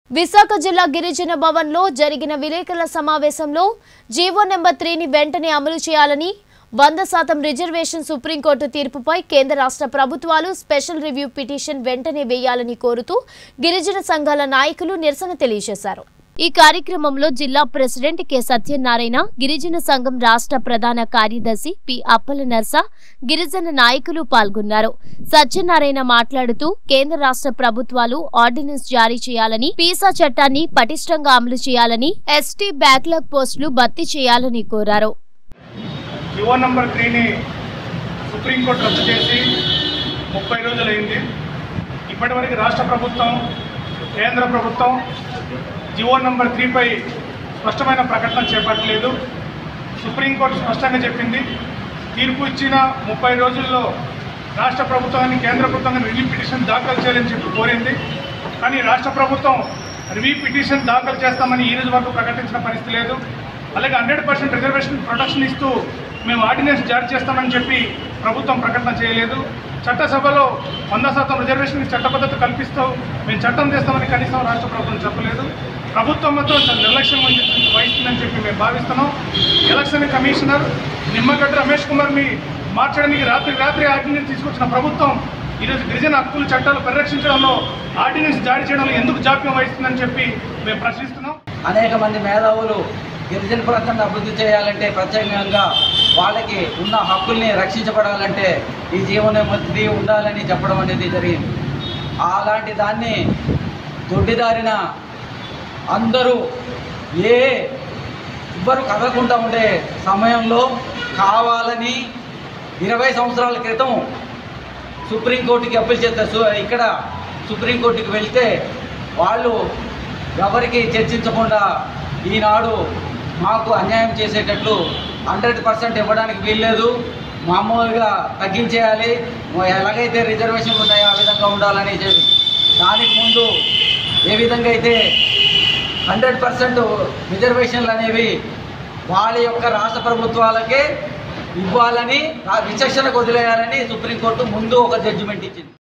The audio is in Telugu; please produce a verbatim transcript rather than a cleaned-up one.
విశాఖ జిల్లా గిరిజన భవన్లో జరిగిన విలేకరుల సమావేశంలో జీవో నెంబర్ మూడు ని వెంటనే అమలు చేయాలని వంద శాతం రిజర్వేషన్ సుప్రీంకోర్టు తీర్పుపై కేంద్ర రాష్ట్ర ప్రభుత్వాలు స్పెషల్ రివ్యూ పిటిషన్ వెంటనే వేయాలని కోరుతూ గిరిజన సంఘాల నాయకులు నిరసన తెలియజేశారు। ఈ కార్యక్రమంలో జిల్లా ప్రెసిడెంట్ కె సత్యనారాయణ, గిరిజన సంఘం రాష్ట్ర ప్రధాన కార్యదర్శి పి అప్పల నర్స, గిరిజన నాయకులు పాల్గొన్నారు। సత్యనారాయణ మాట్లాడుతూ కేంద్ర రాష్ట్ర ప్రభుత్వాలు ఆర్డినెన్స్ జారీ చేయాలని, పీసా చట్టాన్ని పటిష్టంగా అమలు చేయాలని, ఎస్టీ బ్యాక్లాగ్ పోస్టులు భర్తీ చేయాలని కోరారు। జీవో నంబర్ మూడు ని సుప్రీంకోర్టు రద్దు చేసి ముప్పై రోజులైంది। ఇప్పటివరకు రాష్ట్ర ప్రభుత్వం, కేంద్ర ప్రభుత్వం జీవో నంబర్ మూడు పై స్పష్టమైన ప్రకటన చేపట్టలేదు। సుప్రీంకోర్టు స్పష్టంగా చెప్పింది, తీర్పు ఇచ్చిన ముప్పై రోజుల్లో రాష్ట్ర ప్రభుత్వాన్ని కేంద్ర ప్రభుత్వాన్ని రివ్యూ పిటిషన్ దాఖలు చేయాలని చెప్పి కోరింది। కానీ రాష్ట్ర ప్రభుత్వం రివ్యూ పిటిషన్ దాఖలు చేస్తామని ఈ రోజు వరకు ప్రకటించిన పరిస్థితి లేదు। అలాగే హండ్రెడ్ పర్సెంట్ రిజర్వేషన్ ప్రొటెక్షన్ ఇస్తూ మేము ఆర్డినెన్స్ జారీ చేస్తామని చెప్పి ప్రభుత్వం ప్రకటన చేయలేదు। చట్టసభలో వంద శాతం రిజర్వేషన్ చట్టబద్ధత కల్పిస్తూ మేము చట్టం చేస్తామని కనీసం రాష్ట్ర ప్రభుత్వం చెప్పలేదు। ప్రభుత్వం మొత్తం నిర్లక్ష్యం వహిస్తుందని చెప్పి మేము భావిస్తున్నాం। ఎలక్షన్ కమిషనర్ నిమ్మగడ్డ రమేష్ కుమార్ని మార్చడానికి రాత్రి రాత్రి ఆర్డినెన్స్ తీసుకొచ్చిన ప్రభుత్వం ఈరోజు గిరిజన హక్కుల చట్టాలు పరిరక్షించడంలో ఆర్డినెన్స్ జారీ చేయడంలో ఎందుకు జాప్యం వహిస్తుందని చెప్పి మేము ప్రశ్నిస్తున్నాం। అనేక మంది మేధావులు గిరిజన ప్రాంతాన్ని అభివృద్ధి చేయాలంటే, ప్రత్యేకంగా వాళ్ళకి ఉన్న హక్కుల్ని రక్షించబడాలంటే ఈ జీవన మంత్రి ఉండాలని చెప్పడం అనేది జరిగింది। అలాంటి దాన్ని దొడ్డిదారిన అందరూ ఏ ఇవ్వరు కదలకుండా ఉండే సమయంలో కావాలని ఇరవై సంవత్సరాల క్రితం సుప్రీంకోర్టుకి అప్పీల్ చేస్తారు। ఇక్కడ సుప్రీంకోర్టుకి వెళ్తే వాళ్ళు ఎవరికి చర్చించకుండా ఈనాడు మాకు అన్యాయం చేసేటట్లు హండ్రెడ్ పర్సెంట్ ఇవ్వడానికి వీల్లేదు, మామూలుగా తగ్గించేయాలి, ఎలాగైతే రిజర్వేషన్లు ఉన్నాయో ఆ విధంగా ఉండాలని చెప్పి, దానికి ముందు ఏ విధంగా అయితే హండ్రెడ్ పర్సెంట్ రిజర్వేషన్లు అనేవి వాళ్ళ యొక్క రాష్ట్ర ప్రభుత్వాలకే ఇవ్వాలని, విచక్షణకు వదిలేయాలని సుప్రీంకోర్టు ముందు ఒక జడ్జిమెంట్ ఇచ్చింది।